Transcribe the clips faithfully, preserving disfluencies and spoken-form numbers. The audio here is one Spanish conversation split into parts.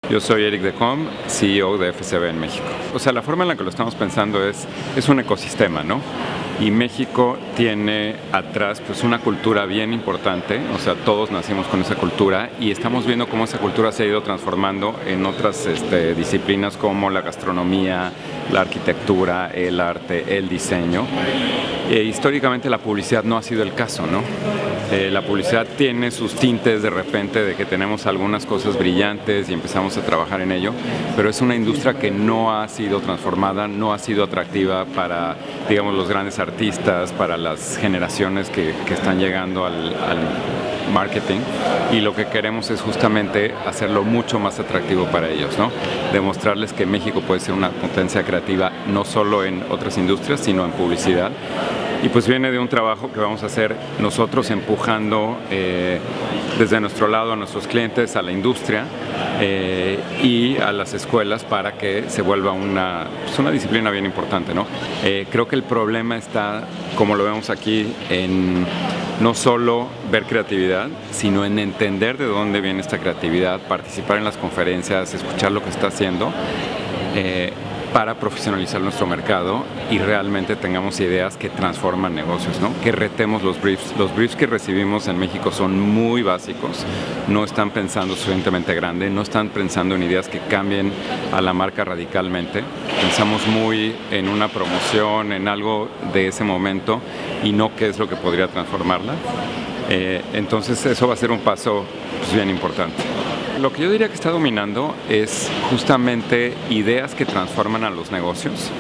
Yo soy Eric Decom, C E O de F C B en México. O sea, la forma en la que lo estamos pensando es, es un ecosistema, ¿no? Y México tiene atrás pues una cultura bien importante, o sea, todos nacimos con esa cultura y estamos viendo cómo esa cultura se ha ido transformando en otras este, disciplinas como la gastronomía, la arquitectura, el arte, el diseño. E históricamente la publicidad no ha sido el caso, ¿no? Eh, la publicidad tiene sus tintes de repente de que tenemos algunas cosas brillantes y empezamos a trabajar en ello, pero es una industria que no ha sido transformada, no ha sido atractiva para, digamos, los grandes artistas, para las generaciones que, que están llegando al, al marketing, y lo que queremos es justamente hacerlo mucho más atractivo para ellos, ¿no? Demostrarles que México puede ser una potencia creativa no solo en otras industrias, sino en publicidad. Y pues viene de un trabajo que vamos a hacer nosotros empujando eh, desde nuestro lado a nuestros clientes, a la industria eh, y a las escuelas para que se vuelva una, pues una disciplina bien importante, ¿no? Eh, creo que el problema está, como lo vemos aquí, en no solo ver creatividad, sino en entender de dónde viene esta creatividad, participar en las conferencias, escuchar lo que está haciendo. Eh, para profesionalizar nuestro mercado y realmente tengamos ideas que transforman negocios, ¿no? Que retemos los briefs. Los briefs que recibimos en México son muy básicos, no están pensando suficientemente grande, no están pensando en ideas que cambien a la marca radicalmente. Pensamos muy en una promoción, en algo de ese momento y no qué es lo que podría transformarla. Eh, entonces eso va a ser un paso pues, bien importante. Lo que yo diría que está dominando es justamente ideas que transforman a los negocios,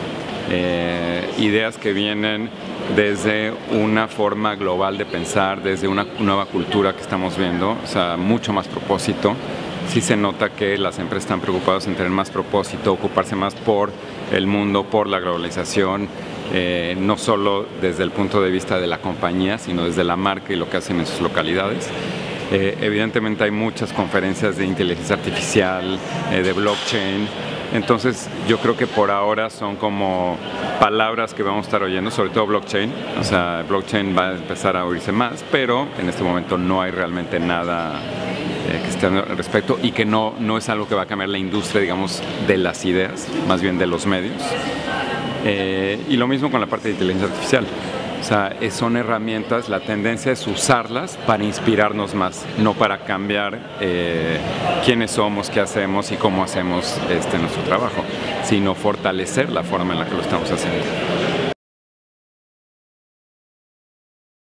eh, ideas que vienen desde una forma global de pensar, desde una nueva cultura que estamos viendo, o sea, mucho más propósito. Sí se nota que las empresas están preocupadas en tener más propósito, ocuparse más por el mundo, por la globalización, eh, no solo desde el punto de vista de la compañía, sino desde la marca y lo que hacen en sus localidades. Eh, evidentemente hay muchas conferencias de inteligencia artificial, eh, de blockchain, entonces yo creo que por ahora son como palabras que vamos a estar oyendo, sobre todo blockchain, o sea, blockchain va a empezar a oírse más, pero en este momento no hay realmente nada eh, que esté al respecto y que no, no es algo que va a cambiar la industria, digamos, de las ideas, más bien de los medios. Eh, y lo mismo con la parte de inteligencia artificial. O sea, son herramientas, la tendencia es usarlas para inspirarnos más, no para cambiar eh, quiénes somos, qué hacemos y cómo hacemos este, nuestro trabajo, sino fortalecer la forma en la que lo estamos haciendo.